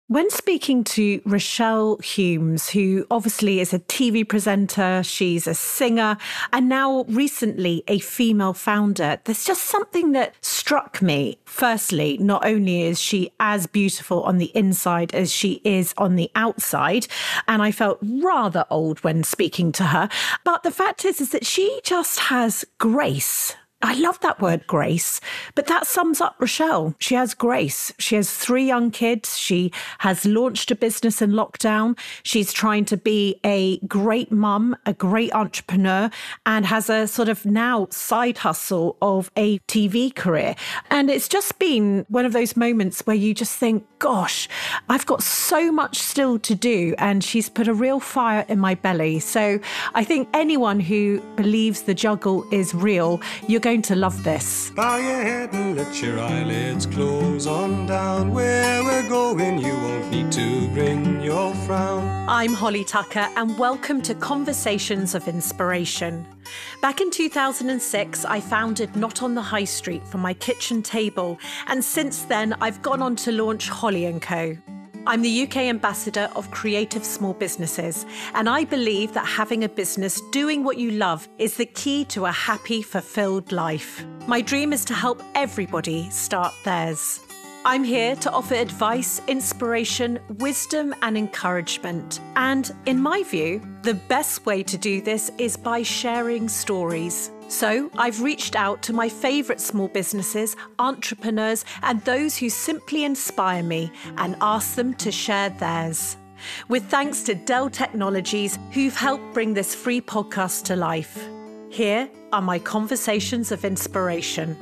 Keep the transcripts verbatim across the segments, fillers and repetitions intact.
When speaking to Rochelle Humes, who obviously is a T V presenter, she's a singer, and now recently a female founder, there's just something that struck me. Firstly, not only is she as beautiful on the inside as she is on the outside, and I felt rather old when speaking to her, but the fact is, is that she just has grace. I love that word, grace, but that sums up Rochelle. She has grace. She has three young kids. She has launched a business in lockdown. She's trying to be a great mum, a great entrepreneur, and has a sort of now side hustle of a T V career. And it's just been one of those moments where you just think, gosh, I've got so much still to do. And she's put a real fire in my belly. So I think anyone who believes the juggle is real, you're going to love this. Bow your head and let your eyelids close on down. Where we're going, you won't need to bring your frown. I'm Holly Tucker, and welcome to Conversations of Inspiration. Back in two thousand six, I founded Not on the High Street from my kitchen table, and since then, I've gone on to launch Holly and Co. I'm the U K ambassador of creative small businesses, and I believe that having a business doing what you love is the key to a happy, fulfilled life. My dream is to help everybody start theirs. I'm here to offer advice, inspiration, wisdom, and encouragement. And in my view, the best way to do this is by sharing stories. So I've reached out to my favourite small businesses, entrepreneurs, and those who simply inspire me and asked them to share theirs. With thanks to Dell Technologies, who've helped bring this free podcast to life. Here are my Conversations of Inspiration.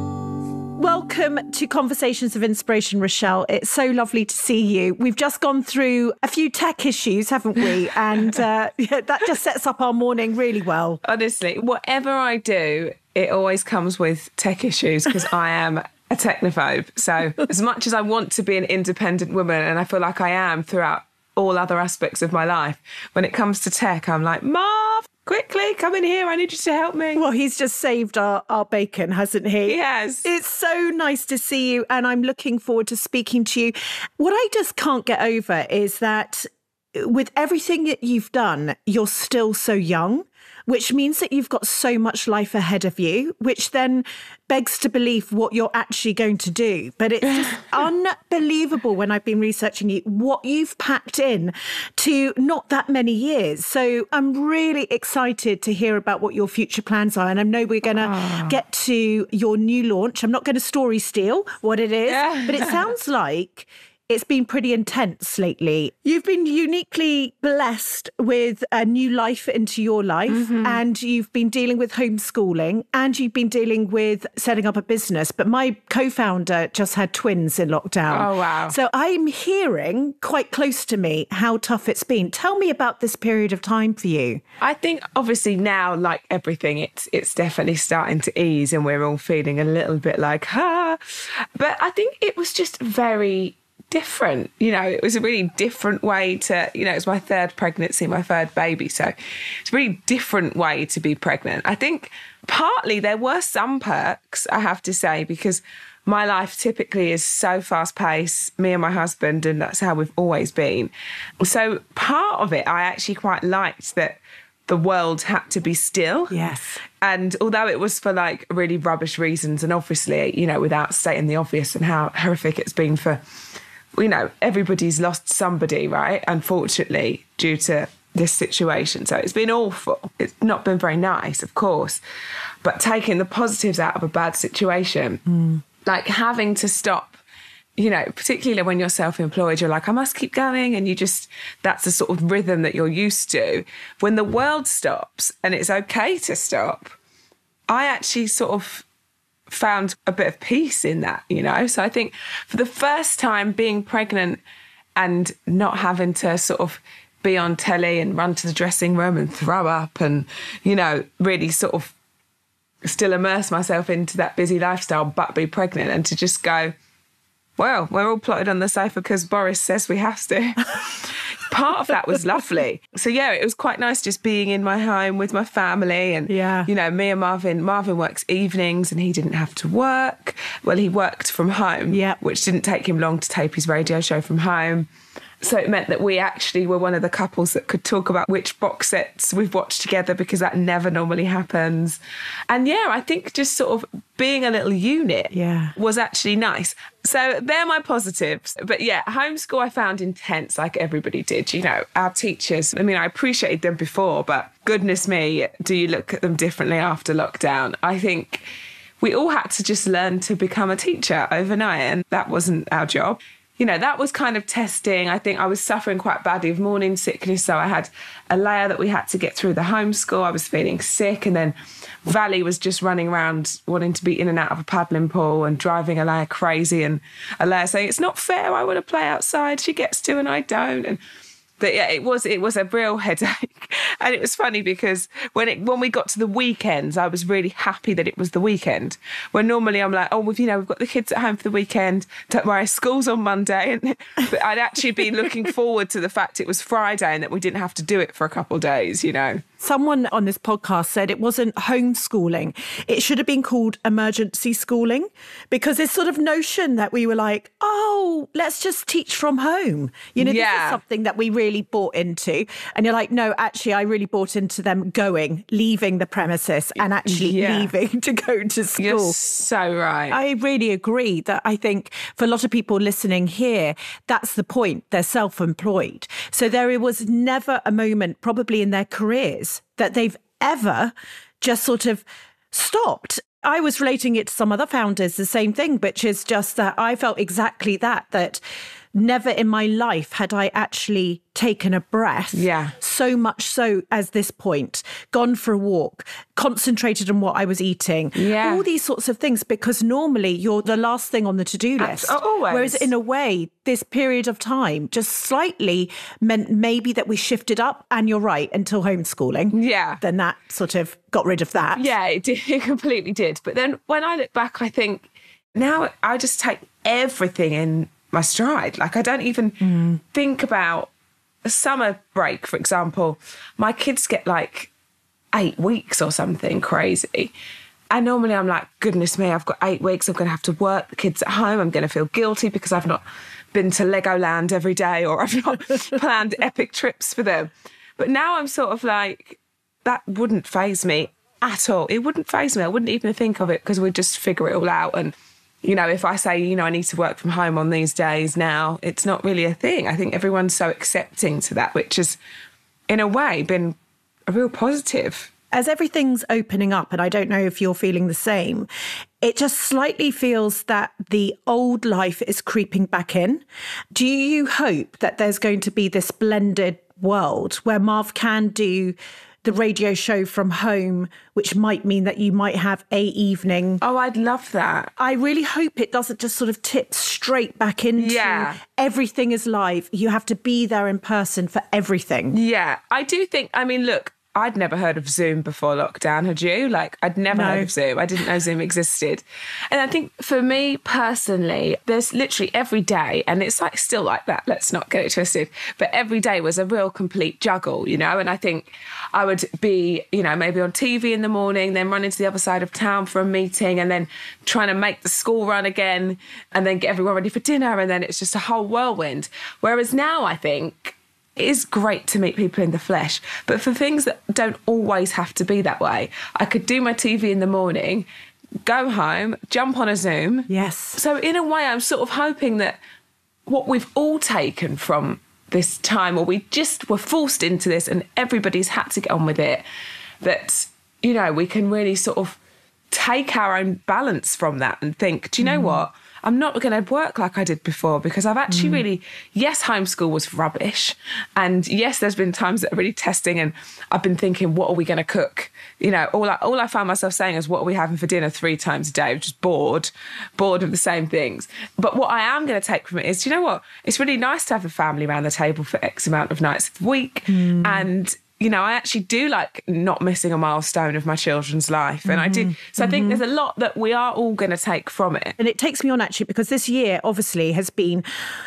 Welcome to Conversations of Inspiration, Rochelle. It's so lovely to see you. We've just gone through a few tech issues, haven't we? And uh, yeah, that just sets up our morning really well. Honestly, whatever I do, it always comes with tech issues because I am a technophobe. So as much as I want to be an independent woman, and I feel like I am throughout all other aspects of my life, when it comes to tech, I'm like, Marv, quickly, come in here. I need you to help me. Well, he's just saved our, our bacon, hasn't he? He has. It's so nice to see you, and I'm looking forward to speaking to you. What I just can't get over is that with everything that you've done, you're still so young, which means that you've got so much life ahead of you, which then begs to believe what you're actually going to do. But it's just unbelievable when I've been researching you, what you've packed in to not that many years. So I'm really excited to hear about what your future plans are. And I know we're going to oh. get to your new launch. I'm not going to story steal what it is, yeah. but it sounds like it's been pretty intense lately. You've been uniquely blessed with a new life into your life, mm-hmm. and you've been dealing with homeschooling, and you've been dealing with setting up a business. But my co-founder just had twins in lockdown. Oh, wow. So I'm hearing quite close to me how tough it's been. Tell me about this period of time for you. I think obviously now, like everything, it's it's definitely starting to ease and we're all feeling a little bit like, ah. But I think it was just very different. You know, it was a really different way to, you know, it's my third pregnancy, my third baby. So it's a really different way to be pregnant. I think partly there were some perks, I have to say, because my life typically is so fast paced, me and my husband, and that's how we've always been. So part of it, I actually quite liked that the world had to be still. Yes. And although it was for like really rubbish reasons, and obviously, you know, without stating the obvious and how horrific it's been for, you know, everybody's lost somebody, right? Unfortunately, due to this situation. So it's been awful. It's not been very nice, of course. But taking the positives out of a bad situation, mm. like having to stop, you know, particularly when you're self-employed, you're like, I must keep going. And you just, that's the sort of rhythm that you're used to. When the world stops and it's okay to stop, I actually sort of found a bit of peace in that, you know? So I think for the first time being pregnant and not having to sort of be on telly and run to the dressing room and throw up and, you know, really sort of still immerse myself into that busy lifestyle, but be pregnant, and to just go, well, we're all plotted on the sofa because Boris says we have to. part of that was lovely. So yeah, it was quite nice just being in my home with my family. And, yeah. you know, me and Marvin, Marvin works evenings and he didn't have to work. Well, he worked from home, yeah. which didn't take him long to tape his radio show from home. So it meant that we actually were one of the couples that could talk about which box sets we've watched together, because that never normally happens. And yeah, I think just sort of being a little unit yeah. was actually nice. So they're my positives. But yeah, homeschool I found intense, like everybody did. You know, our teachers, I mean, I appreciated them before, but goodness me, do you look at them differently after lockdown? I think we all had to just learn to become a teacher overnight, and that wasn't our job. You know, that was kind of testing. I think I was suffering quite badly of morning sickness. So I had a layer that we had to get through the homeschool. I was feeling sick. And then Valley was just running around wanting to be in and out of a paddling pool and driving Alea crazy. And Alea saying, it's not fair. I want to play outside. She gets to and I don't. And But yeah, it was it was a real headache. And it was funny because when it when we got to the weekends, I was really happy that it was the weekend. When normally I'm like, oh, well, you know, we've got the kids at home for the weekend. Don't worry, school's on Monday. And, but I'd actually been looking forward to the fact it was Friday and that we didn't have to do it for a couple of days, you know. Someone on this podcast said it wasn't homeschooling. It should have been called emergency schooling, because this sort of notion that we were like, oh, let's just teach from home. You know, yeah. this is something that we really bought into. And you're like, no, actually, I really bought into them going, leaving the premises and actually yeah. leaving to go to school. You're so right. I really agree that I think for a lot of people listening here, that's the point. They're self-employed. So there was never a moment, probably in their careers, that they've ever just sort of stopped. I was relating it to some other founders, the same thing, which is just that I felt exactly that, that never in my life had I actually taken a breath. Yeah. So much so as this point, gone for a walk, concentrated on what I was eating, yeah. all these sorts of things, because normally you're the last thing on the to-do list. Always. Whereas in a way, this period of time just slightly meant maybe that we shifted up, and you're right, until homeschooling. Yeah. Then that sort of got rid of that. Yeah, it, did, it completely did. But then when I look back, I think now I just take everything in my stride. Like I don't even mm. think about a summer break, for example. My kids get like eight weeks or something crazy. And normally I'm like, goodness me, I've got eight weeks. I'm going to have to work the kids at home. I'm going to feel guilty because I've not been to Legoland every day, or I've not planned epic trips for them. But now I'm sort of like, that wouldn't faze me at all. It wouldn't faze me. I wouldn't even think of it, because we'd just figure it all out. And you know, if I say, you know, I need to work from home on these days now, it's not really a thing. I think everyone's so accepting to that, which has, in a way, been a real positive. As everything's opening up, and I don't know if you're feeling the same, it just slightly feels that the old life is creeping back in. Do you hope that there's going to be this blended world where Marv can do the radio show from home, which might mean that you might have a evening? Oh, I'd love that. I really hope it doesn't just sort of tip straight back into yeah. everything is live. You have to be there in person for everything. Yeah, I do think, I mean, look, I'd never heard of Zoom before lockdown, had you? Like, I'd never no. heard of Zoom. I didn't know Zoom existed. And I think for me personally, there's literally every day, and it's like still like that, let's not get it twisted, but every day was a real complete juggle, you know? And I think I would be, you know, maybe on T V in the morning, then running to the other side of town for a meeting, and then trying to make the school run again, and then get everyone ready for dinner, and then it's just a whole whirlwind. Whereas now I think it is great to meet people in the flesh, but for things that don't always have to be that way, I could do my T V in the morning, go home, jump on a Zoom. Yes. So in a way, I'm sort of hoping that what we've all taken from this time, or we just were forced into this and everybody's had to get on with it, that, you know, we can really sort of take our own balance from that and think, do you know mm. what? I'm not going to work like I did before, because I've actually mm. really, yes, homeschool was rubbish. And yes, there's been times that are really testing, and I've been thinking, what are we going to cook? You know, all I, all I found myself saying is, what are we having for dinner three times a day? I'm just bored, bored of the same things. But what I am going to take from it is, do you know what? It's really nice to have the family around the table for X amount of nights a week. Mm. And you know, I actually do like not missing a milestone of my children's life. And mm-hmm. I do. So mm-hmm. I think there's a lot that we are all going to take from it. And it takes me on, actually, because this year obviously has been,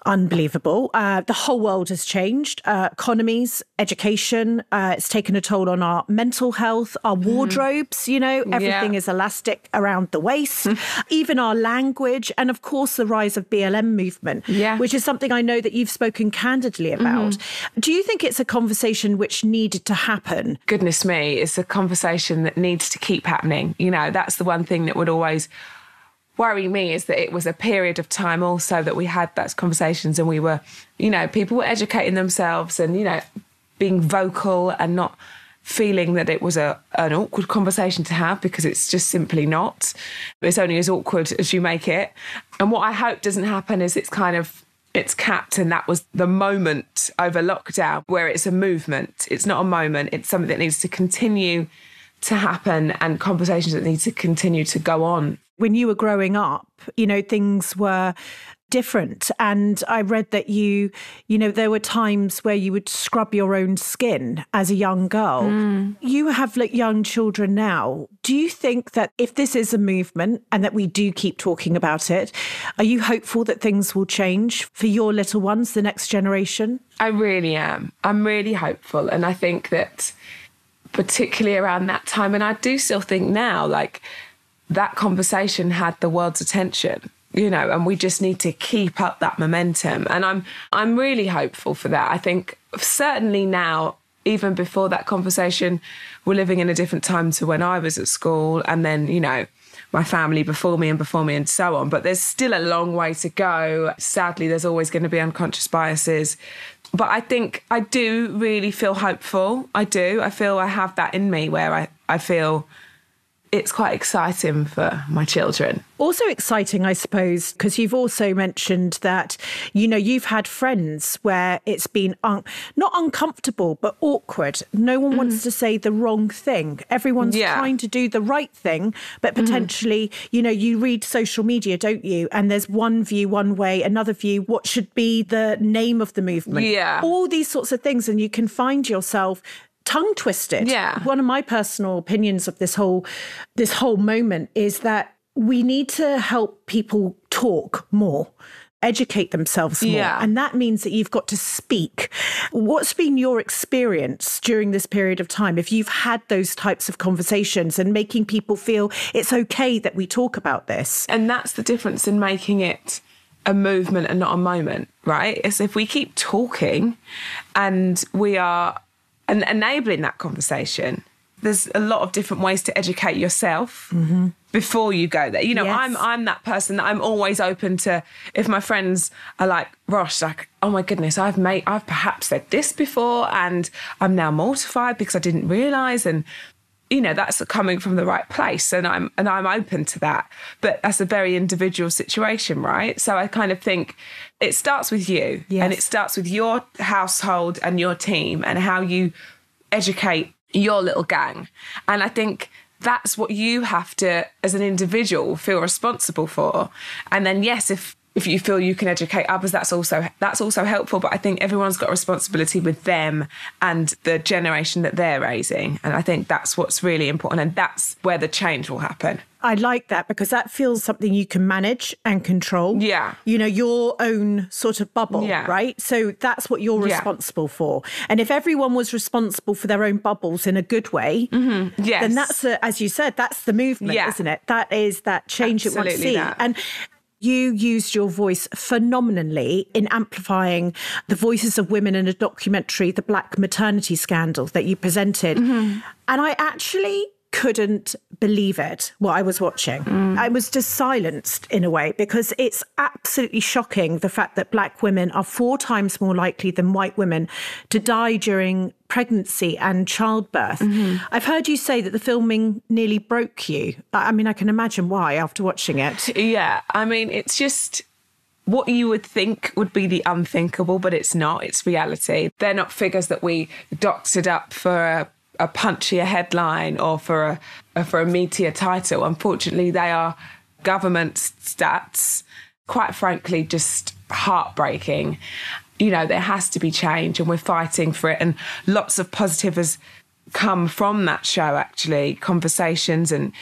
unbelievable. Uh, the whole world has changed. Uh, economies, education, uh, it's taken a toll on our mental health, our wardrobes, mm. you know, everything yeah. is elastic around the waist, even our language, and of course the rise of B L M movement, yeah. which is something I know that you've spoken candidly about. Mm-hmm. Do you think it's a conversation which needed to happen? Goodness me, it's a conversation that needs to keep happening. You know, that's the one thing that would always worry me, is that it was a period of time also that we had those conversations and we were, you know, people were educating themselves and, you know, being vocal and not feeling that it was a an awkward conversation to have, because it's just simply not. It's only as awkward as you make it. And what I hope doesn't happen is it's kind of, it's capped, and that was the moment over lockdown where it's a movement. It's not a moment. It's something that needs to continue to happen and conversations that need to continue to go on. When you were growing up, you know, things were different. And I read that you, you know, there were times where you would scrub your own skin as a young girl. Mm. You have like young children now. Do you think that if this is a movement and that we do keep talking about it, are you hopeful that things will change for your little ones, the next generation? I really am. I'm really hopeful. And I think that particularly around that time, and I do still think now, like, that conversation had the world's attention, you know, and we just need to keep up that momentum. And I'm I'm really hopeful for that. I think certainly now, even before that conversation, we're living in a different time to when I was at school, and then, you know, my family before me and before me and so on. But there's still a long way to go. Sadly, there's always going to be unconscious biases. But I think I do really feel hopeful. I do. I feel I have that in me where I, I feel it's quite exciting for my children. Also exciting, I suppose, because you've also mentioned that, you know, you've had friends where it's been un- not uncomfortable, but awkward. No one mm. wants to say the wrong thing. Everyone's yeah. trying to do the right thing, but potentially, mm. you know, you read social media, don't you? And there's one view one way, another view, what should be the name of the movement? Yeah. All these sorts of things. And you can find yourself tongue twisted. Yeah. One of my personal opinions of this whole this whole moment is that we need to help people talk more, educate themselves more. Yeah. And that means that you've got to speak. What's been your experience during this period of time, if you've had those types of conversations and making people feel it's okay that we talk about this? And that's the difference in making it a movement and not a moment, right? It's if we keep talking and we are and enabling that conversation, there's a lot of different ways to educate yourself mm-hmm. before you go there. You know, yes. I'm I'm that person that I'm always open to, if my friends are like, Rosh, like, oh my goodness, I've made, I've perhaps said this before and I'm now mortified because I didn't realise, and you know, that's coming from the right place, and I'm and I'm open to that. But that's a very individual situation, right? So I kind of think it starts with you, yes. and it starts with your household and your team and how you educate your little gang. And I think that's what you have to, as an individual, feel responsible for. And then, yes, if if you feel you can educate others, that's also that's also helpful. But I think everyone's got a responsibility with them and the generation that they're raising. And I think that's what's really important. And that's where the change will happen. I like that, because that feels something you can manage and control. Yeah. You know, your own sort of bubble, yeah. right? So that's what you're yeah. responsible for. And if everyone was responsible for their own bubbles in a good way, mm-hmm. yes. then that's, a, as you said, that's the movement, yeah. isn't it? That is that change Absolutely it wants to see. That. And you used your voice phenomenally in amplifying the voices of women in a documentary, The Black Maternity Scandal, that you presented. Mm-hmm. And I actually couldn't believe it, what I was watching. Mm. I was just silenced in a way, because it's absolutely shocking, the fact that black women are four times more likely than white women to die during pregnancy and childbirth. Mm-hmm. I've heard you say that the filming nearly broke you. I mean, I can imagine why after watching it. Yeah, I mean, it's just what you would think would be the unthinkable, but it's not. It's reality. They're not figures that we doctored up for a a punchier headline or for a for a meatier title. Unfortunately, they are government stats, quite frankly, just heartbreaking. You know, there has to be change, and we're fighting for it. And lots of positive has come from that show, actually, conversations and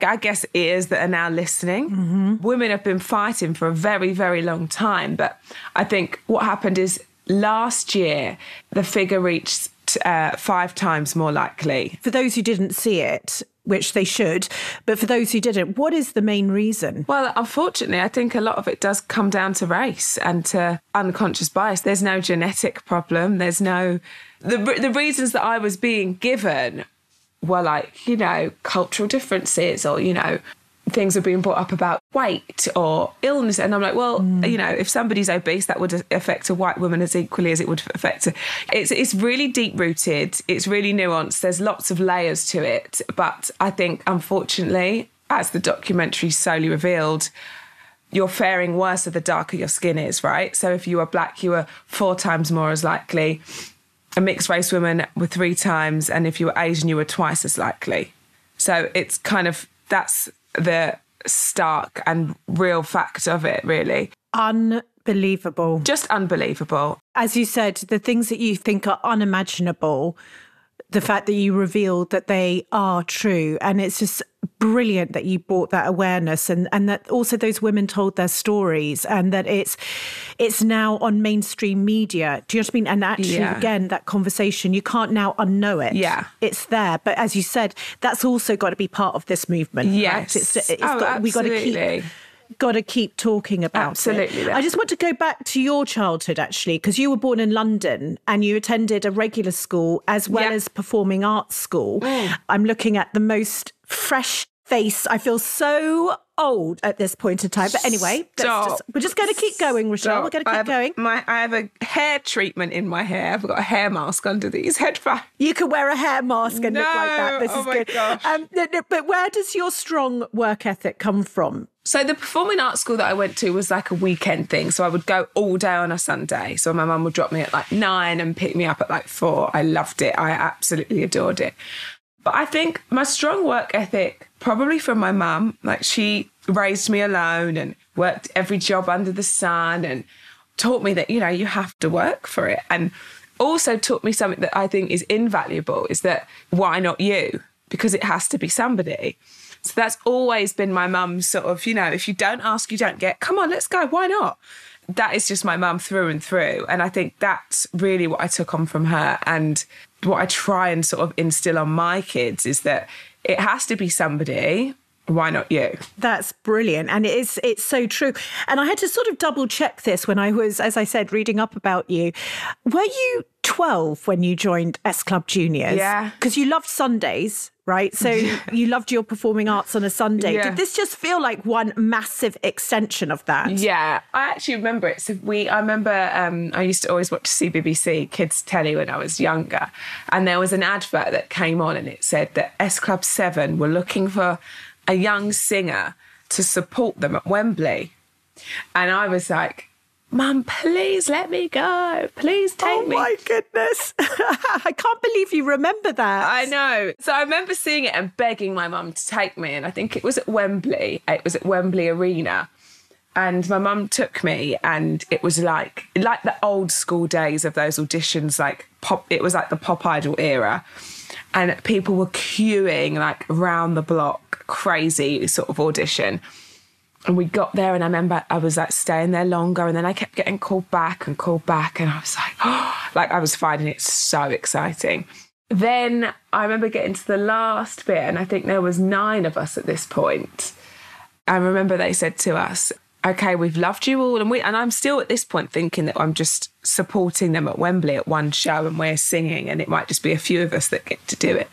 I guess, ears that are now listening. Mm-hmm. Women have been fighting for a very, very long time. But I think what happened is last year, the figure reached uh, five times more likely. For those who didn't see it, which they should, but for those who didn't, what is the main reason? Well, unfortunately, I think a lot of it does come down to race and to unconscious bias. There's no genetic problem. There's no... The, the reasons that I was being given were like, you know, cultural differences or, you know, things are being brought up about weight or illness. And I'm like, well, mm. you know, if somebody's obese, that would affect a white woman as equally as it would affect a... It's, it's really deep-rooted. It's really nuanced. There's lots of layers to it. But I think, unfortunately, as the documentary slowly revealed, you're faring worse the darker your skin is, right? So if you are black, you are four times more as likely. A mixed race woman were three times. And if you were Asian, you were twice as likely. So it's kind of... That's the stark and real fact of it, really. Unbelievable. Just unbelievable. As you said, the things that you think are unimaginable, the fact that you revealed that they are true. And it's just brilliant that you brought that awareness and, and that also those women told their stories and that it's it's now on mainstream media. Do you know what I mean? And actually, yeah. again, that conversation, you can't now unknow it. Yeah. It's there. But as you said, that's also got to be part of this movement. Yes. Right? It's, it's oh, got, we got to keep... got to keep talking about Absolutely. it. I just want to go back to your childhood, actually, because you were born in London and you attended a regular school as well yep. as performing arts school. Mm. I'm looking at the most fresh face. I feel so old at this point in time. But anyway, just, we're just going to keep going, Rochelle. Stop. We're going to keep I going. My, I have a hair treatment in my hair. I've got a hair mask under these headphones. You can wear a hair mask and no. look like that. This oh is my good. Gosh. Um, no, no, but where does your strong work ethic come from? So the performing arts school that I went to was like a weekend thing. So I would go all day on a Sunday. So my mum would drop me at like nine and pick me up at like four. I loved it. I absolutely adored it. But I think my strong work ethic, probably from my mum, like she raised me alone and worked every job under the sun and taught me that, you know, you have to work for it. And also taught me something that I think is invaluable, is that why not you? Because it has to be somebody. So that's always been my mum's sort of, you know, if you don't ask, you don't get. Come on, let's go. Why not? That is just my mum through and through. And I think that's really what I took on from her. And what I try and sort of instill on my kids is that it has to be somebody. Why not you? That's brilliant. And it is, it's so true. And I had to sort of double check this when I was, as I said, reading up about you. Were you twelve when you joined S Club Juniors? Yeah. Because you loved Sundays, right? So yeah. you loved your performing arts on a Sunday. Yeah. Did this just feel like one massive extension of that? Yeah, I actually remember it. So we, I remember um, I used to always watch C B B C Kids Telly when I was younger. And there was an advert that came on and it said that S Club seven were looking for a young singer to support them at Wembley. And I was like, Mum, please let me go. Please take oh me. Oh, my goodness. I can't believe you remember that. I know. So I remember seeing it and begging my mum to take me. And I think it was at Wembley. It was at Wembley Arena. And my mum took me and it was like, like the old school days of those auditions, like pop. It was like the Pop Idol era. And people were queuing like around the block, crazy sort of audition. And we got there and I remember I was like staying there longer and then I kept getting called back and called back and I was like, oh, like I was finding it so exciting. Then I remember getting to the last bit and I think there was nine of us at this point. I remember they said to us, okay, we've loved you all. And we and I'm still at this point thinking that I'm just supporting them at Wembley at one show and we're singing and it might just be a few of us that get to do it.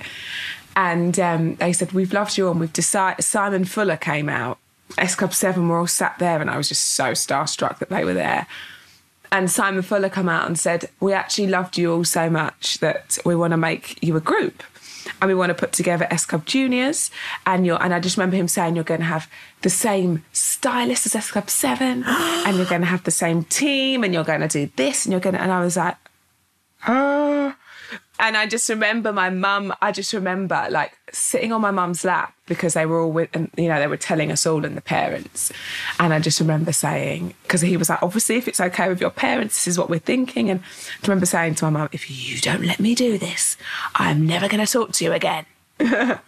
And um, they said, we've loved you all and we've decided. Simon Fuller came out. S Club seven were all sat there and I was just so starstruck that they were there. And Simon Fuller came out and said, we actually loved you all so much that we want to make you a group. And we want to put together S Club Juniors. And you're, and I just remember him saying, you're going to have the same stylist as S Club seven and you're going to have the same team and you're going to do this and you're going to... And I was like, oh... And I just remember my mum, I just remember like sitting on my mum's lap because they were all with, and you know, they were telling us all and the parents. And I just remember saying, because he was like, obviously, if it's okay with your parents, this is what we're thinking. And I remember saying to my mum, if you don't let me do this, I'm never going to talk to you again. um,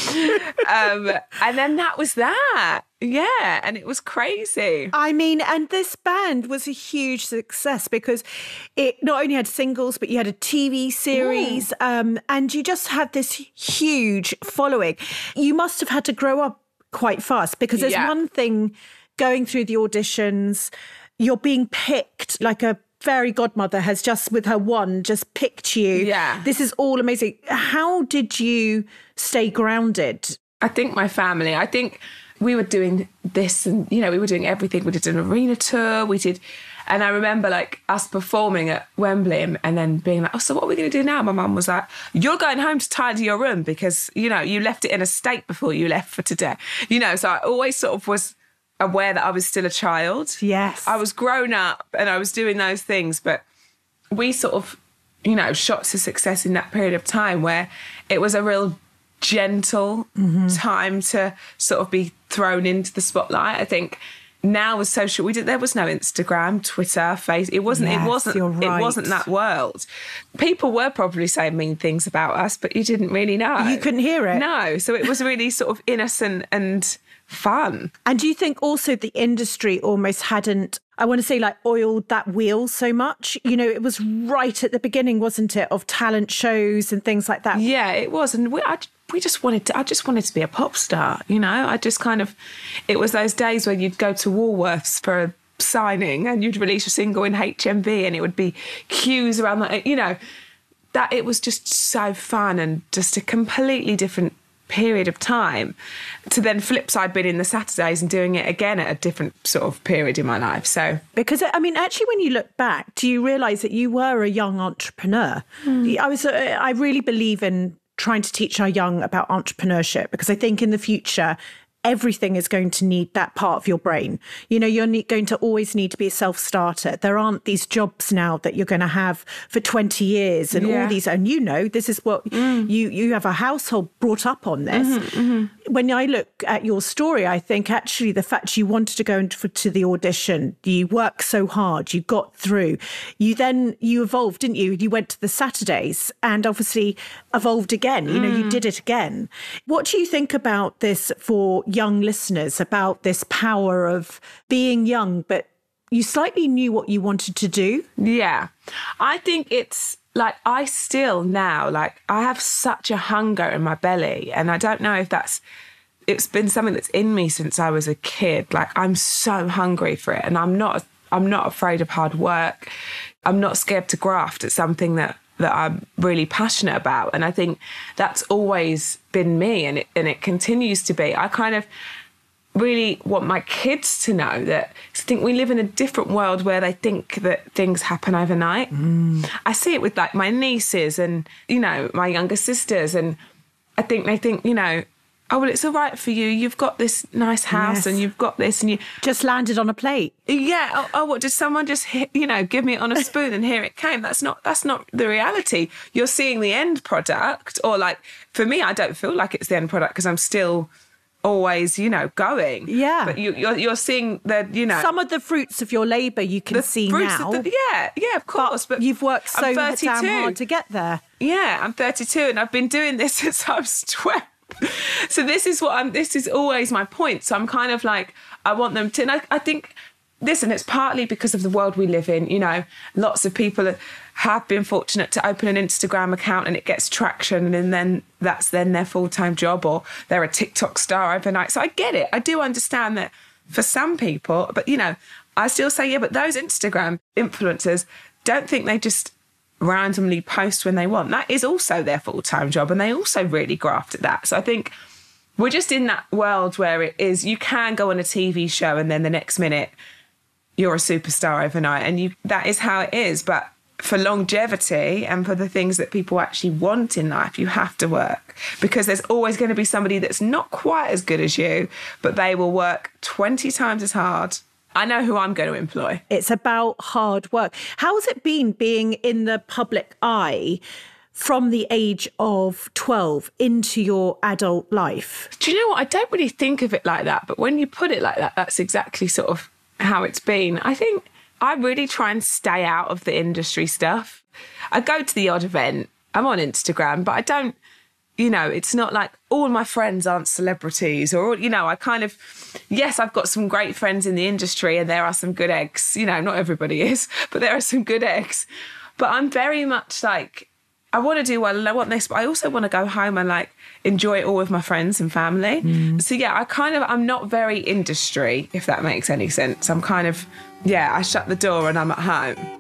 and then that was that. Yeah, and it was crazy. I mean, and this band was a huge success because it not only had singles, but you had a T V series, um, and you just had this huge following. You must have had to grow up quite fast because there's Yeah. one thing going through the auditions, you're being picked like a fairy godmother has just with her wand just picked you. Yeah. This is all amazing. How did you stay grounded? I think my family, I think we were doing this and, you know, we were doing everything. We did an arena tour. We did, and I remember like us performing at Wembley and, and then being like, oh, so what are we going to do now? My mum was like, you're going home to tidy your room because, you know, you left it in a state before you left for today. You know, so I always sort of was aware that I was still a child. Yes. I was grown up and I was doing those things, but we sort of, you know, shot to success in that period of time where it was a real gentle mm-hmm. time to sort of be thrown into the spotlight. I think now with social, we did, there was no Instagram, Twitter, Facebook. It wasn't. Yes, it wasn't. you're right. It wasn't that world. People were probably saying mean things about us, but you didn't really know. You couldn't hear it. No. So it was really sort of innocent and fun. And do you think also the industry almost hadn't, I want to say, like oiled that wheel so much? You know, it was right at the beginning, wasn't it, of talent shows and things like that? Yeah, it was. And we, I, we just wanted to, I just wanted to be a pop star, you know? I just kind of, it was those days when you'd go to Woolworths for a signing and you'd release a single in H M V and it would be queues around that, you know, that it was just so fun and just a completely different period of time to then flip side being in the Saturdays and doing it again at a different sort of period in my life. So because I mean, actually, when you look back, do you realise that you were a young entrepreneur? Mm. I was. Uh, I really believe in trying to teach our young about entrepreneurship because I think in the future everything is going to need that part of your brain. You know, you're going to always need to be a self-starter. There aren't these jobs now that you're going to have for twenty years and yeah. all these. And you know, this is what mm. you, you have a household brought up on this. Mm-hmm, mm-hmm. When I look at your story, I think actually the fact you wanted to go into to the audition, you worked so hard, you got through. You then, you evolved, didn't you? You went to the Saturdays and obviously evolved again. You know, mm. you did it again. What do you think about this for young listeners, about this power of being young, but you slightly knew what you wanted to do? Yeah. I think it's like, I still now, like, I have such a hunger in my belly. And I don't know if that's, it's been something that's in me since I was a kid. Like, I'm so hungry for it. And I'm not, I'm not afraid of hard work. I'm not scared to graft at something that that I'm really passionate about. And I think that's always been me and it, and it continues to be. I kind of really want my kids to know that I think we live in a different world where they think that things happen overnight. Mm. I see it with like my nieces and, you know, my younger sisters. And I think they think, you know, oh, well, it's all right for you. You've got this nice house yes. and you've got this and you... Just landed on a plate. Yeah. Oh, oh, what, did someone just, hit, you know, give me it on a spoon and here it came? That's not that's not the reality. You're seeing the end product or like, for me, I don't feel like it's the end product because I'm still always, you know, going. Yeah. But you, you're, you're seeing the, you know... Some of the fruits of your labour you can see now. The, yeah, yeah, of course. But, but you've worked so damn hard to get there. Yeah, I'm thirty-two and I've been doing this since I was twelve. So this is what I'm, this is always my point. So I'm kind of like, I want them to, and I, I think, listen, it's partly because of the world we live in. You know, lots of people have been fortunate to open an Instagram account and it gets traction and then that's then their full-time job or they're a TikTok star overnight. So I get it. I do understand that for some people, but you know, I still say, yeah, but those Instagram influencers don't think they just randomly post when they want. That is also their full-time job and they also really graft at that. So I think we're just in that world where it is, you can go on a T V show and then the next minute you're a superstar overnight and you that is how it is. But for longevity and for the things that people actually want in life, you have to work because there's always going to be somebody that's not quite as good as you, but they will work twenty times as hard. I know who I'm going to employ. It's about hard work. How has it been being in the public eye from the age of twelve into your adult life? Do you know what? I don't really think of it like that. But when you put it like that, that's exactly sort of how it's been. I think I really try and stay out of the industry stuff. I go to the odd event. I'm on Instagram, but I don't you know, it's not like all my friends aren't celebrities or, you know, I kind of, yes, I've got some great friends in the industry and there are some good eggs. You know, not everybody is, but there are some good eggs. But I'm very much like, I want to do well and I want this, but I also want to go home and like enjoy it all with my friends and family. Mm. So yeah, I kind of, I'm not very industry, if that makes any sense. I'm kind of, yeah, I shut the door and I'm at home.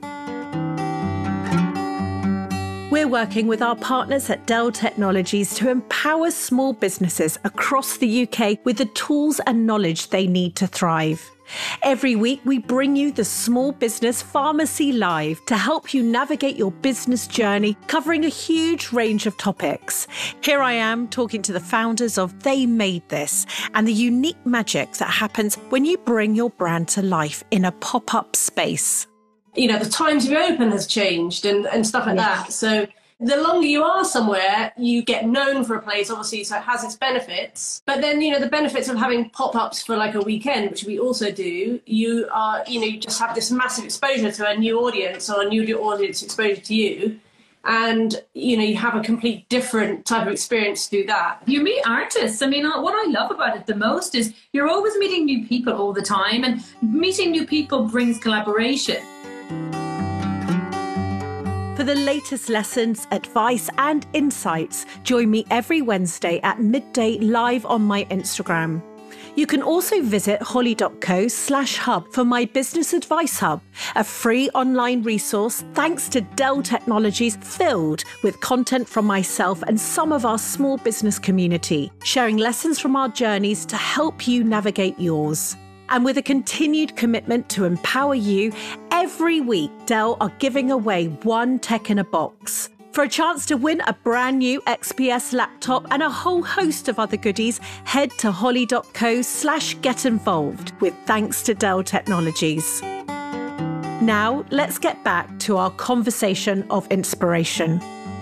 We're working with our partners at Dell Technologies to empower small businesses across the U K with the tools and knowledge they need to thrive. Every week, we bring you the Small Business Pharmacy Live to help you navigate your business journey, covering a huge range of topics. Here I am talking to the founders of They Made This and the unique magic that happens when you bring your brand to life in a pop-up space. You know, the time to be open has changed and, and stuff like yes. that. So the longer you are somewhere, you get known for a place, obviously, so it has its benefits. But then, you know, the benefits of having pop-ups for like a weekend, which we also do, you are, you know, you just have this massive exposure to a new audience or a new audience exposure to you. And, you know, you have a complete different type of experience through that. You meet artists. I mean, what I love about it the most is you're always meeting new people all the time, and meeting new people brings collaboration. For the latest lessons, advice and insights, join me every Wednesday at midday live on my Instagram. You can also visit holly.co slash hub for my business advice hub, a free online resource thanks to Dell Technologies filled with content from myself and some of our small business community, sharing lessons from our journeys to help you navigate yours. And with a continued commitment to empower you, every week Dell are giving away one tech in a box. For a chance to win a brand new X P S laptop and a whole host of other goodies, head to holly.co slash get involved with thanks to Dell Technologies. Now, let's get back to our conversation of inspiration.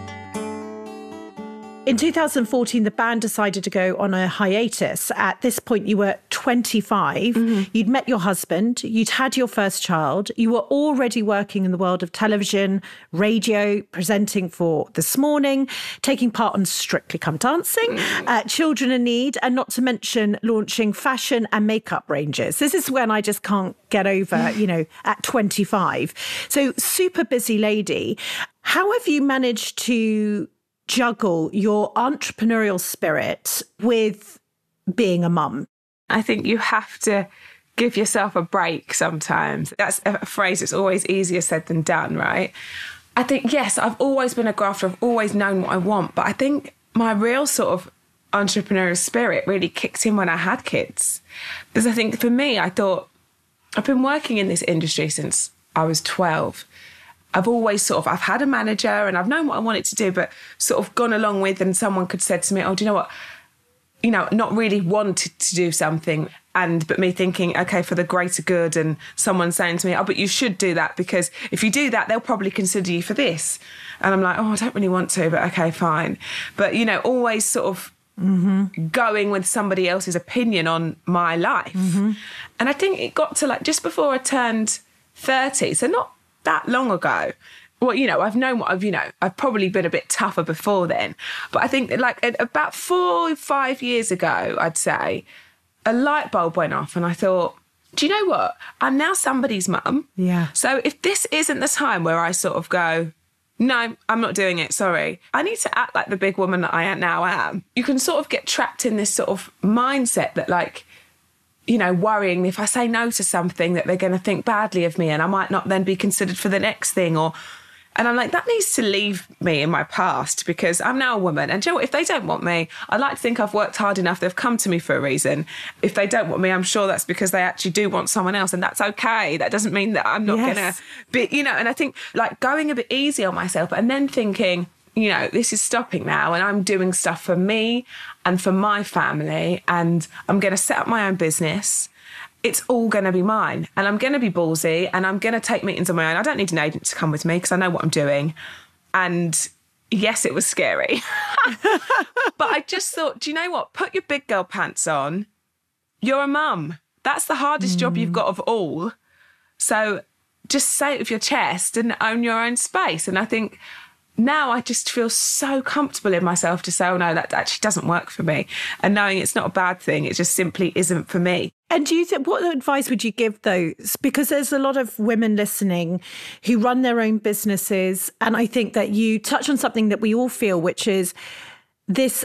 In two thousand fourteen, the band decided to go on a hiatus. At this point, you were twenty-five. Mm-hmm. You'd met your husband. You'd had your first child. You were already working in the world of television, radio, presenting for This Morning, taking part on Strictly Come Dancing, mm-hmm. uh, Children in Need, and not to mention launching fashion and makeup ranges. This is when I just can't get over, you know, at twenty-five. So super busy lady. How have you managed to juggle your entrepreneurial spirit with being a mum? I think you have to give yourself a break sometimes. That's a phrase that's always easier said than done, right? I think, yes, I've always been a grafter. I've always known what I want. But I think my real sort of entrepreneurial spirit really kicked in when I had kids. Because I think for me, I thought, I've been working in this industry since I was twelve. I've always sort of, I've had a manager and I've known what I wanted to do, but sort of gone along with, and someone could said to me, oh, do you know what? You know, not really wanted to do something. And, but me thinking, okay, for the greater good, and someone saying to me, oh, but you should do that because if you do that, they'll probably consider you for this. And I'm like, oh, I don't really want to, but okay, fine. But, you know, always sort of mm-hmm. going with somebody else's opinion on my life. Mm-hmm. And I think it got to like just before I turned thirty, so not that long ago. Well, you know, I've known what I've, you know, I've probably been a bit tougher before then. But I think that like about four, five years ago, I'd say, a light bulb went off and I thought, do you know what? I'm now somebody's mum. Yeah. So if this isn't the time where I sort of go, no, I'm not doing it, sorry, I need to act like the big woman that I now am. You can sort of get trapped in this sort of mindset that like, you know, worrying if I say no to something that they're going to think badly of me and I might not then be considered for the next thing. Or, and I'm like, that needs to leave me in my past because I'm now a woman. And do you know what? If they don't want me, I'd like to think I've worked hard enough. They've come to me for a reason. If they don't want me, I'm sure that's because they actually do want someone else. And that's okay. That doesn't mean that I'm not yes. going to be, you know, and I think like going a bit easy on myself and then thinking, you know, this is stopping now and I'm doing stuff for me and for my family and I'm going to set up my own business. It's all going to be mine and I'm going to be ballsy and I'm going to take meetings on my own. I don't need an agent to come with me because I know what I'm doing. And yes, it was scary. But I just thought, do you know what? Put your big girl pants on. You're a mum. That's the hardest mm. job you've got of all. So just say it with your chest and own your own space. And I think now I just feel so comfortable in myself to say, oh no, that actually doesn't work for me. And knowing it's not a bad thing, it just simply isn't for me. And do you think, what advice would you give those? Because there's a lot of women listening who run their own businesses. And I think that you touch on something that we all feel, which is this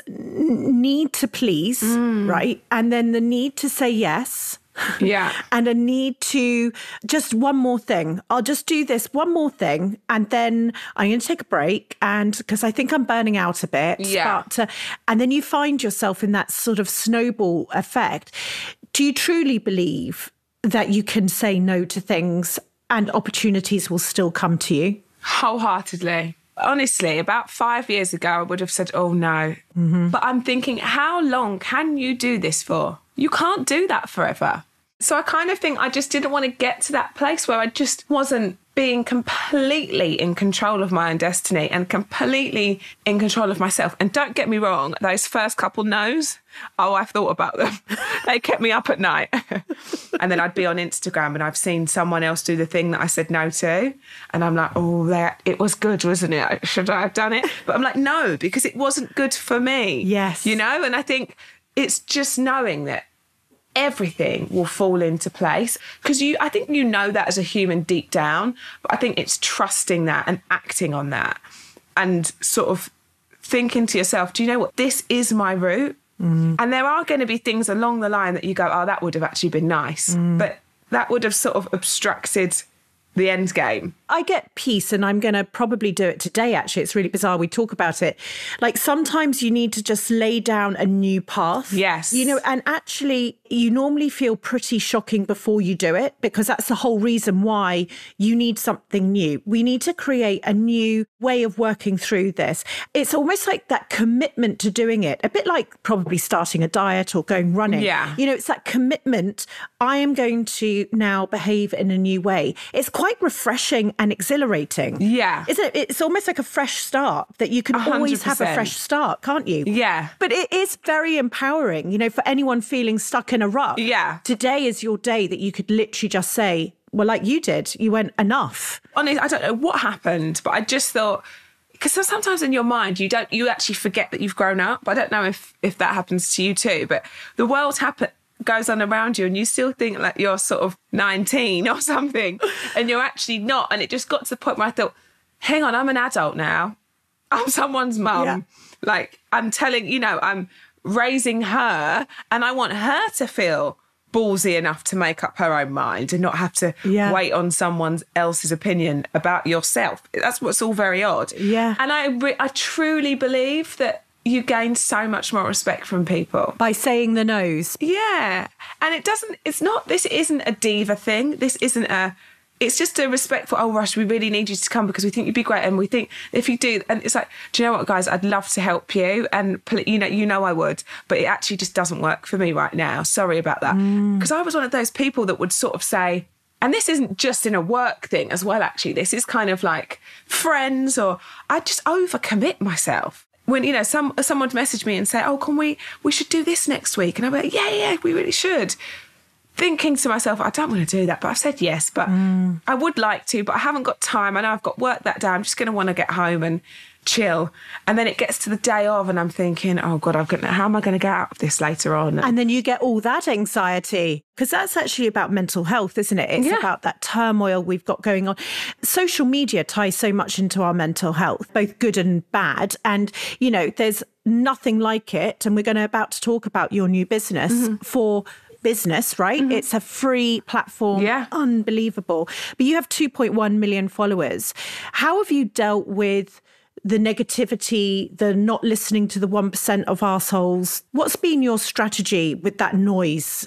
need to please, mm. right? And then the need to say yes. Yeah. And a need to just one more thing. I'll just do this one more thing. And then I'm going to take a break. And because I think I'm burning out a bit. Yeah. But, uh, and then you find yourself in that sort of snowball effect. Do you truly believe that you can say no to things and opportunities will still come to you? Wholeheartedly. Honestly, about five years ago, I would have said, oh no. Mm-hmm. But I'm thinking, how long can you do this for? You can't do that forever. So I kind of think I just didn't want to get to that place where I just wasn't being completely in control of my own destiny and completely in control of myself. And don't get me wrong, those first couple no's, oh, I've thought about them. They kept me up at night. And then I'd be on Instagram and I've seen someone else do the thing that I said no to. And I'm like, oh, that it was good, wasn't it? Should I have done it? But I'm like, no, because it wasn't good for me. Yes. You know, and I think it's just knowing that everything will fall into place, because you I think you know that as a human deep down, but I think it's trusting that and acting on that and sort of thinking to yourself, do you know what, this is my route. Mm. And there are going to be things along the line that you go, oh, that would have actually been nice, mm. but that would have sort of obstructed the end game. I get peace, and I'm going to probably do it today, actually. It's really bizarre. We talk about it. Like, sometimes you need to just lay down a new path. Yes. You know, and actually, you normally feel pretty shocking before you do it, because that's the whole reason why you need something new. We need to create a new way of working through this. It's almost like that commitment to doing it, a bit like probably starting a diet or going running. Yeah. You know, it's that commitment. I am going to now behave in a new way. It's quite refreshing and exhilarating. Yeah. Isn't it? It's almost like a fresh start, that you can one hundred percent always have a fresh start, can't you? Yeah. But it is very empowering, you know, for anyone feeling stuck in a rut. Yeah. Today is your day that you could literally just say, well, like you did, you went, enough. Honestly, I don't know what happened, but I just thought, because sometimes in your mind, you don't, you actually forget that you've grown up. I don't know if, if that happens to you too, but the world happen, goes on around you and you still think like you're sort of nineteen or something, and you're actually not. And it just got to the point where I thought, hang on, I'm an adult now. I'm someone's mum. Yeah. Like, I'm telling, you know, I'm raising her, and I want her to feel ballsy enough to make up her own mind and not have to yeah. wait on someone else's opinion about yourself. That's what's all very odd. Yeah. And I, re- I truly believe that you gain so much more respect from people by saying the no's. Yeah. And it doesn't, it's not, this isn't a diva thing. This isn't a, it's just a respectful, oh, Rush, we really need you to come because we think you'd be great. And we think if you do, and it's like, do you know what, guys, I'd love to help you. And, you know, you know I would, but it actually just doesn't work for me right now. Sorry about that. Because mm. I was one of those people that would sort of say, and this isn't just in a work thing as well, actually. This is kind of like friends, or I just overcommit myself. When, you know, some someone would message me and say, oh, can we, we should do this next week. And I'm like, yeah, yeah, we really should. Thinking to myself, I don't want to do that, but I've said yes, but mm. I would like to, but I haven't got time. I know I've got work that day. I'm just going to want to get home and chill. And then it gets to the day of and I'm thinking, oh God, I've got, how am I going to get out of this later on? And then you get all that anxiety, because that's actually about mental health, isn't it? It's yeah. about that turmoil we've got going on. Social media ties so much into our mental health, both good and bad. And, you know, there's nothing like it. And we're going to about to talk about your new business mm-hmm. for business, right? Mm-hmm. It's a free platform. Yeah. Unbelievable. But you have two point one million followers. How have you dealt with the negativity, the not listening to the one percent of arseholes? What's been your strategy with that noise?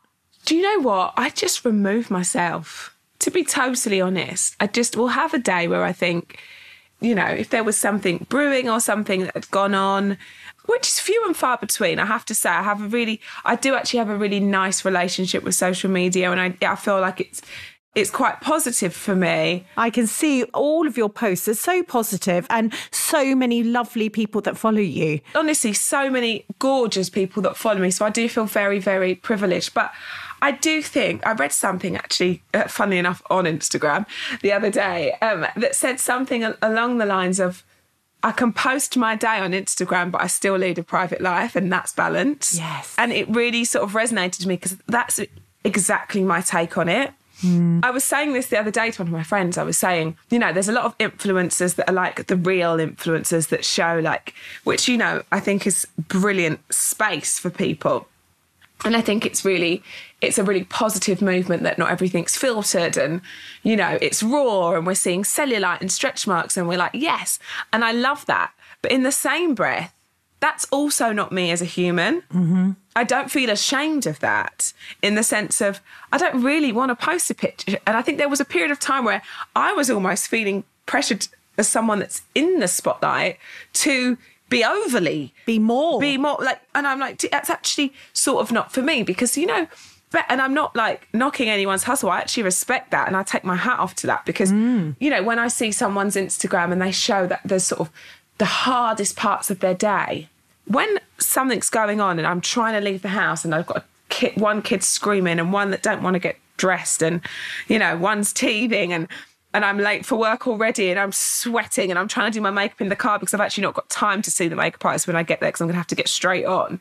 Do you know what? I just remove myself. To be totally honest, I just will have a day where I think, you know, if there was something brewing or something that had gone on, which is few and far between, I have to say. I have a really, I do actually have a really nice relationship with social media, and I, I feel like it's it's quite positive for me. I can see all of your posts are so positive, and so many lovely people that follow you. Honestly, so many gorgeous people that follow me. So I do feel very, very privileged. But I do think, I read something actually, uh, funnily enough, on Instagram the other day um, that said something along the lines of, I can post my day on Instagram, but I still lead a private life, and that's balance. Yes. And it really sort of resonated to me because that's exactly my take on it. Mm. I was saying this the other day to one of my friends. I was saying, you know, there's a lot of influencers that are like the real influencers that show like, which, you know, I think is brilliant space for people. And I think it's really, it's a really positive movement that not everything's filtered and, you know, it's raw and we're seeing cellulite and stretch marks and we're like, yes. And I love that. But in the same breath, that's also not me as a human. Mm-hmm. I don't feel ashamed of that in the sense of I don't really want to post a picture. And I think there was a period of time where I was almost feeling pressured as someone that's in the spotlight to be overly. Be more. Be more. like, And I'm like, that's actually sort of not for me because, you know, and I'm not like knocking anyone's hustle. I actually respect that and I take my hat off to that because, mm. you know, when I see someone's Instagram and they show that there's sort of the hardest parts of their day, when something's going on and I'm trying to leave the house and I've got a kid, one kid screaming and one that don't want to get dressed and, you know, one's teething and and I'm late for work already and I'm sweating and I'm trying to do my makeup in the car because I've actually not got time to see the makeup artist when I get there because I'm going to have to get straight on.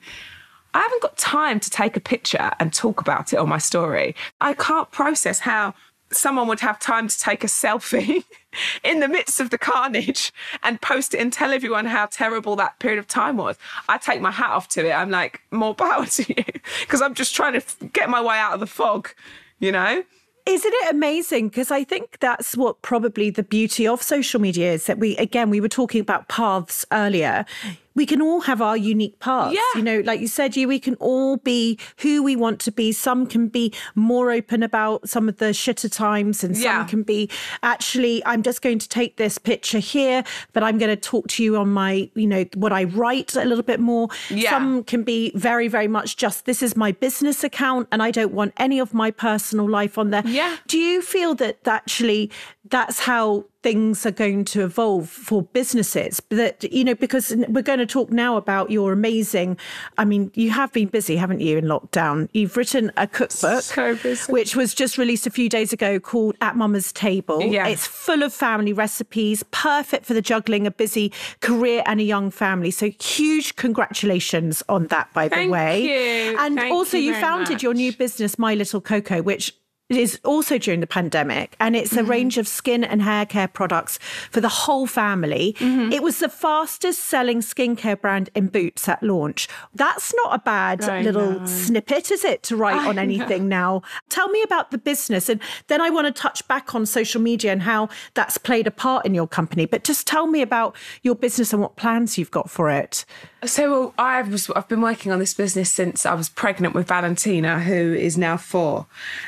I haven't got time to take a picture and talk about it on my story. I can't process how someone would have time to take a selfie in the midst of the carnage and post it and tell everyone how terrible that period of time was. I take my hat off to it. I'm like, more power to you because I'm just trying to get my way out of the fog, you know? Isn't it amazing? Because I think that's what probably the beauty of social media is that we, again, we were talking about paths earlier. We can all have our unique paths. Yeah. You know, like you said, you, we can all be who we want to be. Some can be more open about some of the shitter times and some yeah. can be, actually, I'm just going to take this picture here, but I'm going to talk to you on my, you know, what I write a little bit more. Yeah. Some can be very, very much just, this is my business account and I don't want any of my personal life on there. Yeah. Do you feel that actually that's how things are going to evolve for businesses? That, you know, because we're going to talk now about your amazing, I mean, you have been busy, haven't you, in lockdown? You've written a cookbook, so busy. Which was just released a few days ago called At Mama's Table. Yeah. It's full of family recipes, perfect for the juggling a busy career and a young family. So huge congratulations on that, by the Thank way. you. And Thank also you you very founded much. your new business, My Little Coco, which it is also during the pandemic, and it's a mm-hmm. range of skin and hair care products for the whole family. Mm-hmm. It was the fastest selling skincare brand in Boots at launch. That's not a bad I little know. snippet, is it, to write I on anything know. now? Tell me about the business, and then I want to touch back on social media and how that's played a part in your company. But just tell me about your business and what plans you've got for it. So well, I was, I've been working on this business since I was pregnant with Valentina, who is now four.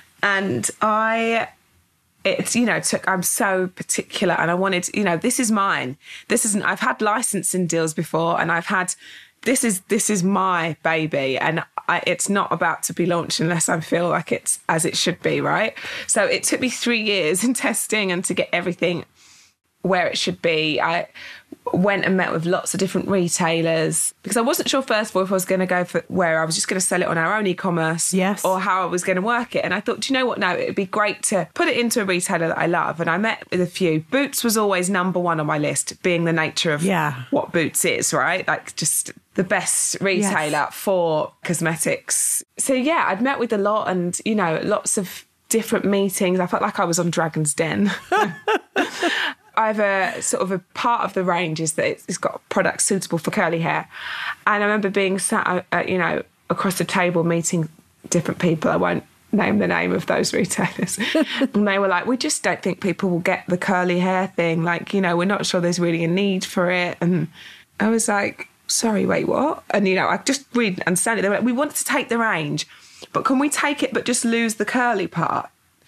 And I, it's, you know, took, I'm so particular and I wanted, you know, this is mine. This isn't, I've had licensing deals before and I've had, this is, this is my baby. And I, it's not about to be launched unless I feel like it's as it should be, right? So it took me three years in testing and to get everything where it should be. I went and met with lots of different retailers because I wasn't sure, first of all, if I was going to go for where I was just going to sell it on our own e-commerce yes. or how I was going to work it. And I thought, do you know what? No, it would be great to put it into a retailer that I love. And I met with a few. Boots was always number one on my list, being the nature of yeah. what Boots is, right? Like just the best retailer yes. for cosmetics. So yeah, I'd met with a lot and, you know, lots of different meetings. I felt like I was on Dragon's Den. I have a sort of a part of the range is that it's got products suitable for curly hair. And I remember being sat, uh, you know, across the table meeting different people. I won't name the name of those retailers. And they were like, we just don't think people will get the curly hair thing. Like, you know, we're not sure there's really a need for it. And I was like, sorry, wait, what? And, you know, I just really understand it. They were like, we want to take the range, but can we take it but just lose the curly part?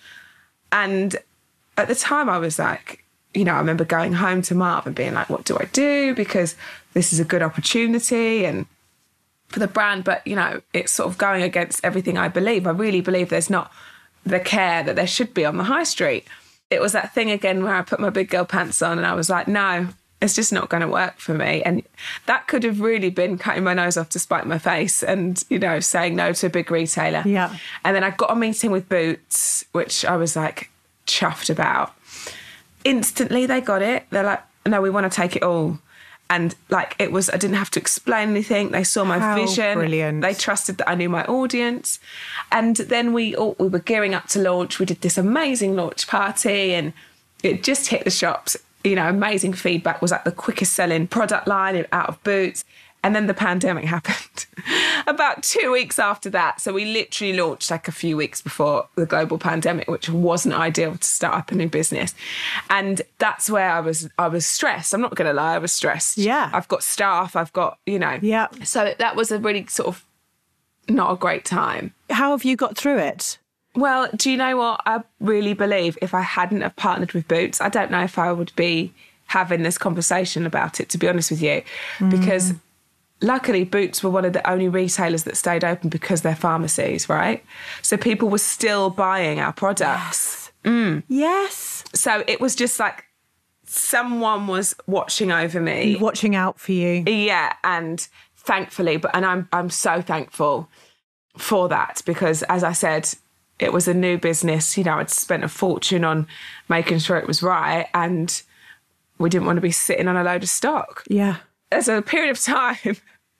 And at the time I was like, you know, I remember going home to Marv and being like, what do I do? Because this is a good opportunity and for the brand, but, you know, it's sort of going against everything I believe. I really believe there's not the care that there should be on the high street. It was that thing again where I put my big girl pants on and I was like, no, it's just not going to work for me. And that could have really been cutting my nose off to spite my face and, you know, saying no to a big retailer. Yeah. And then I got a meeting with Boots, which I was like chuffed about. Instantly they got it. They're like, no, we want to take it all. And like it was, I didn't have to explain anything. They saw my How vision. brilliant. They trusted that I knew my audience. And then we all, we were gearing up to launch. We did this amazing launch party and it just hit the shops. You know, amazing feedback. Was like the quickest selling product line out of Boots. And then the pandemic happened about two weeks after that. So we literally launched like a few weeks before the global pandemic, which wasn't ideal to start up a new business. And that's where I was I was stressed. I'm not going to lie, I was stressed. Yeah. I've got staff, I've got, you know. Yeah. So that was a really sort of not a great time. How have you got through it? Well, do you know what? I really believe if I hadn't have partnered with Boots, I don't know if I would be having this conversation about it, to be honest with you, mm. because luckily, Boots were one of the only retailers that stayed open because they're pharmacies, right? So people were still buying our products. Yes. Mm. Yes. So it was just like someone was watching over me. Watching out for you. Yeah, and thankfully, but and I'm I'm so thankful for that because, as I said, it was a new business. You know, I'd spent a fortune on making sure it was right, and we didn't want to be sitting on a load of stock. Yeah. There's a period of time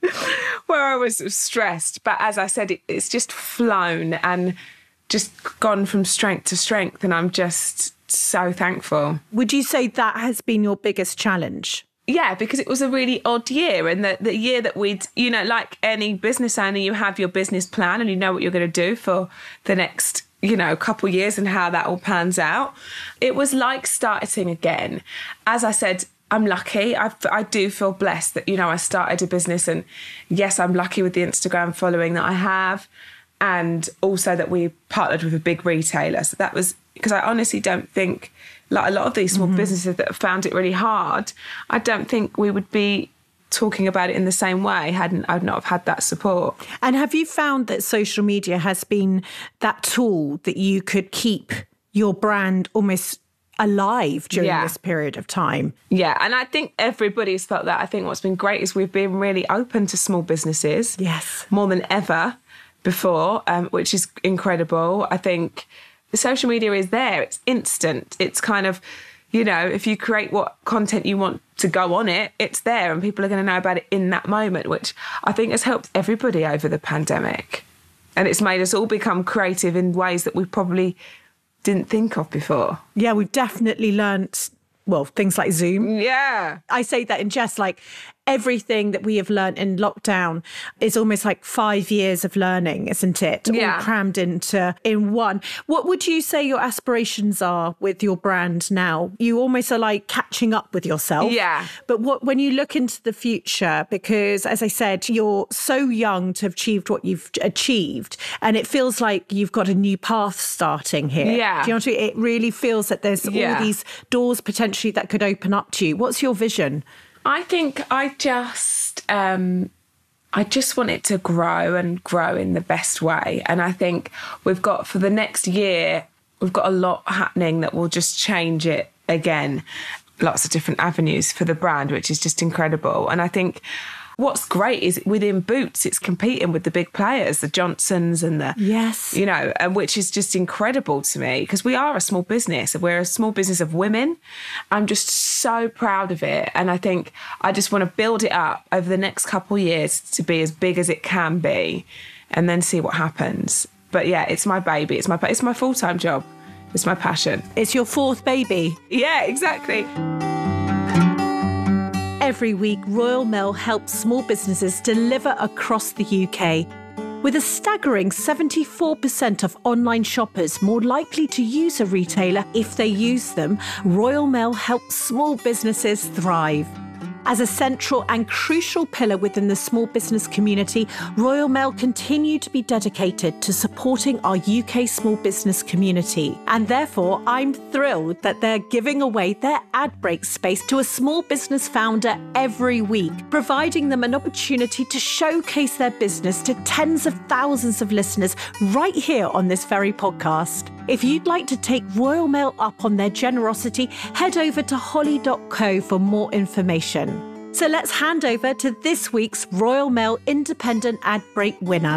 where I was stressed. But as I said, it, it's just flown and just gone from strength to strength. And I'm just so thankful. Would you say that has been your biggest challenge? Yeah, because it was a really odd year. And the, the year that we'd, you know, like any business owner, you have your business plan and you know what you're going to do for the next, you know, couple of years and how that all pans out. It was like starting again. As I said, I'm lucky. I, I do feel blessed that, you know, I started a business and yes, I'm lucky with the Instagram following that I have and also that we partnered with a big retailer. So that was because I honestly don't think, like a lot of these small mm-hmm. businesses that have found it really hard, I don't think we would be talking about it in the same way hadn't I'd not have had that support. And have you found that social media has been that tool that you could keep your brand almost alive during yeah. this period of time? Yeah, and I think everybody's felt that. I think what's been great is we've been really open to small businesses. Yes. More than ever before, um, which is incredible. I think the social media is there. It's instant. It's kind of, you know, if you create what content you want to go on it, it's there and people are going to know about it in that moment, which I think has helped everybody over the pandemic. And it's made us all become creative in ways that we probably didn't think of before. Yeah, we've definitely learnt, well, things like Zoom. Yeah. I say that in jest, like everything that we have learnt in lockdown is almost like five years of learning, isn't it? Yeah. All crammed into in one. What would you say your aspirations are with your brand now? You almost are like catching up with yourself. Yeah. But what when you look into the future, because as I said, you're so young to have achieved what you've achieved, and it feels like you've got a new path starting here. Yeah. Do you know what I mean? It really feels that there's yeah. all these doors potentially that could open up to you. What's your vision? I think I just, um, I just want it to grow and grow in the best way. And I think we've got, for the next year, we've got a lot happening that will just change it again. Lots of different avenues for the brand, which is just incredible. And I think what's great is within Boots, it's competing with the big players, the Johnsons and the, yes, you know, and which is just incredible to me because we are a small business. We're a small business of women. I'm just so proud of it. And I think I just want to build it up over the next couple of years to be as big as it can be and then see what happens. But yeah, it's my baby. It's my, it's my full-time job. It's my passion. It's your fourth baby. Yeah, exactly. Every week, Royal Mail helps small businesses deliver across the U K. With a staggering seventy-four percent of online shoppers more likely to use a retailer if they use them, Royal Mail helps small businesses thrive. As a central and crucial pillar within the small business community, Royal Mail continue to be dedicated to supporting our U K small business community. And therefore, I'm thrilled that they're giving away their ad break space to a small business founder every week, providing them an opportunity to showcase their business to tens of thousands of listeners right here on this very podcast. If you'd like to take Royal Mail up on their generosity, head over to holly dot co for more information. So let's hand over to this week's Royal Mail Independent Ad Break winner.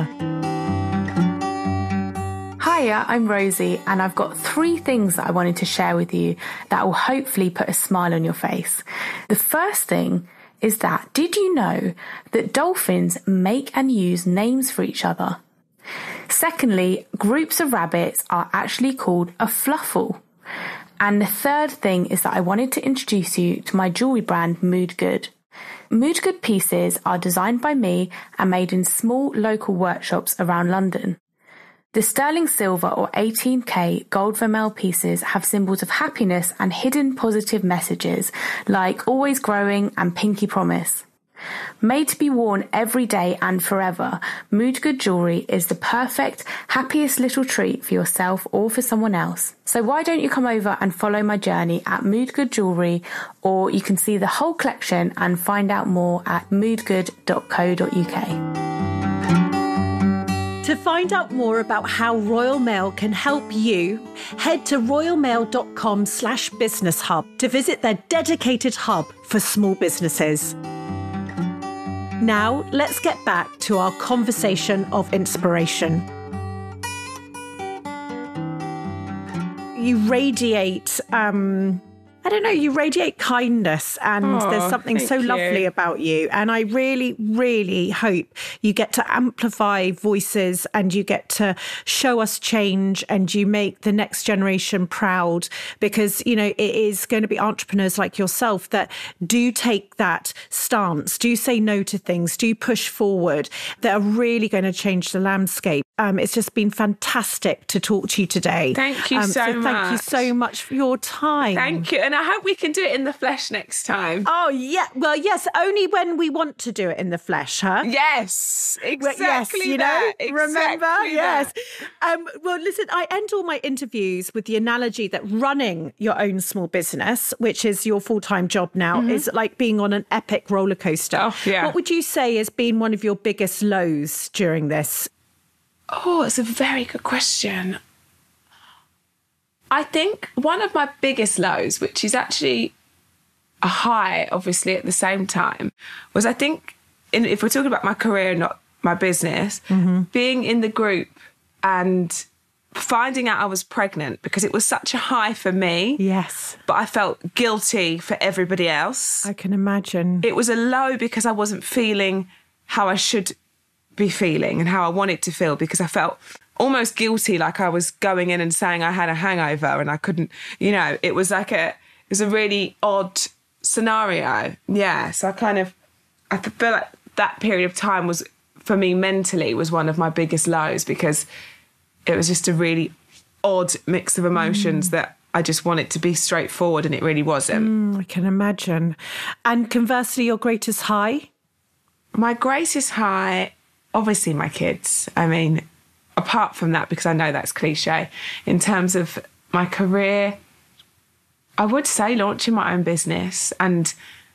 Hiya, I'm Rosie, and I've got three things that I wanted to share with you that will hopefully put a smile on your face. The first thing is that did you know that dolphins make and use names for each other? Secondly, groups of rabbits are actually called a fluffle. And the third thing is that I wanted to introduce you to my jewellery brand, Mood Good. Mood Good pieces are designed by me and made in small local workshops around London. The sterling silver or eighteen K gold vermeil pieces have symbols of happiness and hidden positive messages like always growing and pinky promise. Made to be worn every day and forever, Mood Good jewellery is the perfect, happiest little treat for yourself or for someone else. So why don't you come over and follow my journey at Mood Good Jewellery, or you can see the whole collection and find out more at mood good dot co dot uk. To find out more about how Royal Mail can help you, head to royalmail.com slash business hub to visit their dedicated hub for small businesses. Now, let's get back to our conversation of inspiration. You radiate, um, I don't know, you radiate kindness, and oh, there's something so you. lovely about you. And I really, really hope you get to amplify voices and you get to show us change and you make the next generation proud, because, you know, it is going to be entrepreneurs like yourself that do take that stance, do say no to things, do push forward, that are really going to change the landscape. Um, it's just been fantastic to talk to you today. Thank you um, so, so much. Thank you so much for your time. Thank you. And I hope we can do it in the flesh next time. Oh, yeah. Well, yes, only when we want to do it in the flesh, huh? Yes, exactly yes, you that. know, Exactly remember? that. Yes. Um, well, listen, I end all my interviews with the analogy that running your own small business, which is your full-time job now, mm-hmm. is like being on an epic roller coaster. Oh, yeah. What would you say has been one of your biggest lows during this? Oh, it's a very good question. I think one of my biggest lows, which is actually a high, obviously, at the same time, was I think, in, if we're talking about my career, not my business, mm-hmm. being in the group and finding out I was pregnant, because it was such a high for me. Yes. But I felt guilty for everybody else. I can imagine. It was a low because I wasn't feeling how I should be feeling and how I wanted to feel, because I felt almost guilty, like I was going in and saying I had a hangover and I couldn't, you know, it was like a, it was a really odd scenario. Yeah. So I kind of, I feel like that period of time was, for me mentally, was one of my biggest lows, because it was just a really odd mix of emotions mm. that I just wanted to be straightforward and it really wasn't. Mm, I can imagine. And conversely, your greatest high? My greatest high, obviously my kids. I mean, apart from that, because I know that's cliche, in terms of my career, I would say launching my own business, and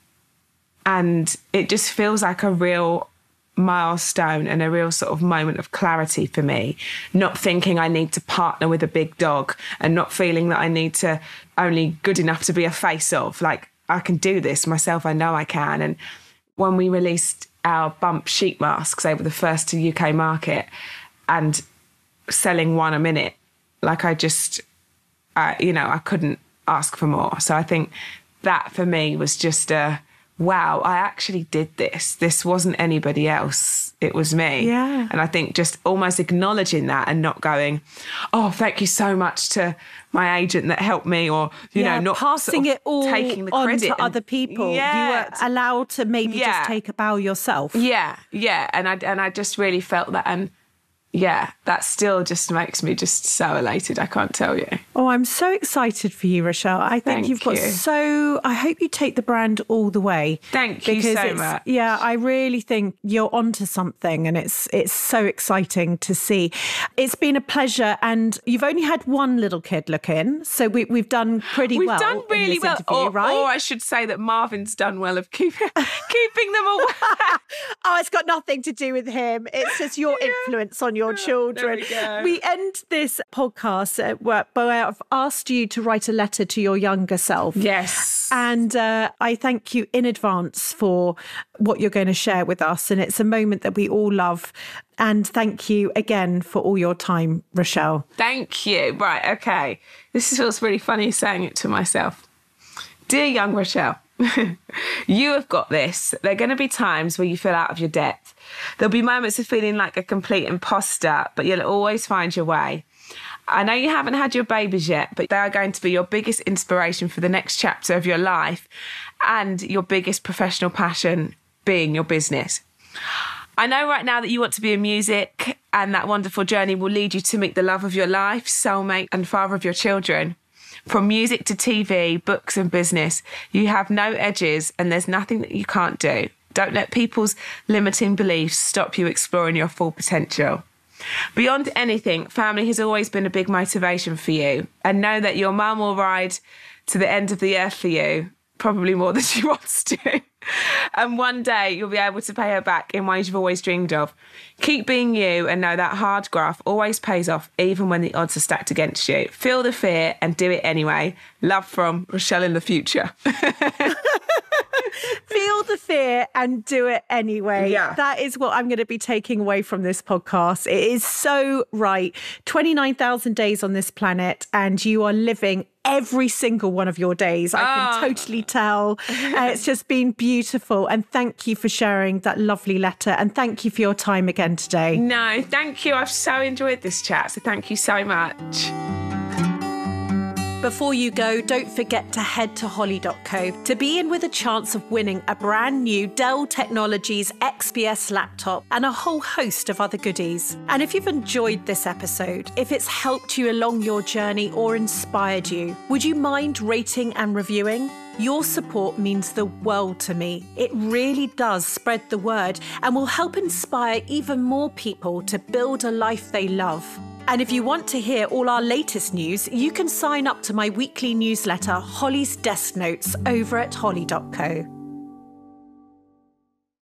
and it just feels like a real milestone and a real sort of moment of clarity for me, not thinking I need to partner with a big dog and not feeling that I need to only good enough to be a face of, like, I can do this myself, I know I can. And when we released our bump sheet masks, they were the first to U K market, and selling one a minute, like I just, uh, you know, I couldn't ask for more. So I think that for me was just a, wow, I actually did this. This wasn't anybody else. It was me. Yeah. And I think just almost acknowledging that and not going, oh, thank you so much to my agent that helped me, or, you yeah, know, not passing sort of it all taking the on credit to and, other people. Yeah. You were allowed to maybe Yeah. just take a bow yourself. Yeah, yeah. And I, and I just really felt that. And yeah, that still just makes me just so elated. I can't tell you. Oh, I'm so excited for you, Rochelle. I think Thank you've got you. so, I hope you take the brand all the way. Thank you because so it's- much. Yeah, I really think you're onto something, and it's it's so exciting to see. It's been a pleasure, and you've only had one little kid look in, so we, we've done pretty We've well. done in really this well. interview, Or, right? or I should say that Marvin's done well of keep, keeping them away. Oh, it's got nothing to do with him. It's just your Yeah. influence on your children. we go. We end this podcast uh, where where I've asked you to write a letter to your younger self. Yes. And uh, I thank you in advance for what you're going to share with us. And it's a moment that we all love. And thank you again for all your time, Rochelle. Thank you. Right, okay. This feels really funny saying it to myself. Dear young Rochelle, You have got this. There are going to be times where you feel out of your depth. There'll be moments of feeling like a complete imposter, but you'll always find your way. I know you haven't had your babies yet, but they are going to be your biggest inspiration for the next chapter of your life and your biggest professional passion being your business. I know right now that you want to be in music, and that wonderful journey will lead you to meet the love of your life, soulmate and father of your children. From music to T V, books and business, you have no edges and there's nothing that you can't do. Don't let people's limiting beliefs stop you exploring your full potential. Beyond anything, family has always been a big motivation for you, and know that your mum will ride to the end of the earth for you, probably more than she wants to. And one day you'll be able to pay her back in ways you've always dreamed of. Keep being you and know that hard graft always pays off, even when the odds are stacked against you. Feel the fear and do it anyway. Love from Rochelle in the future. Feel the fear and do it anyway. Yeah. That is what I'm going to be taking away from this podcast. It is so right. twenty-nine thousand days on this planet, and you are living every single one of your days. I can Oh. totally tell. Uh, it's just been beautiful. And thank you for sharing that lovely letter. And thank you for your time again today. No, thank you. I've so enjoyed this chat. So thank you so much. Before you go, don't forget to head to holly dot co to be in with a chance of winning a brand new Dell Technologies X P S laptop and a whole host of other goodies. And if you've enjoyed this episode, if it's helped you along your journey or inspired you, would you mind rating and reviewing? Your support means the world to me. It really does spread the word and will help inspire even more people to build a life they love. And if you want to hear all our latest news, you can sign up to my weekly newsletter, Holly's Desk Notes, over at holly dot co.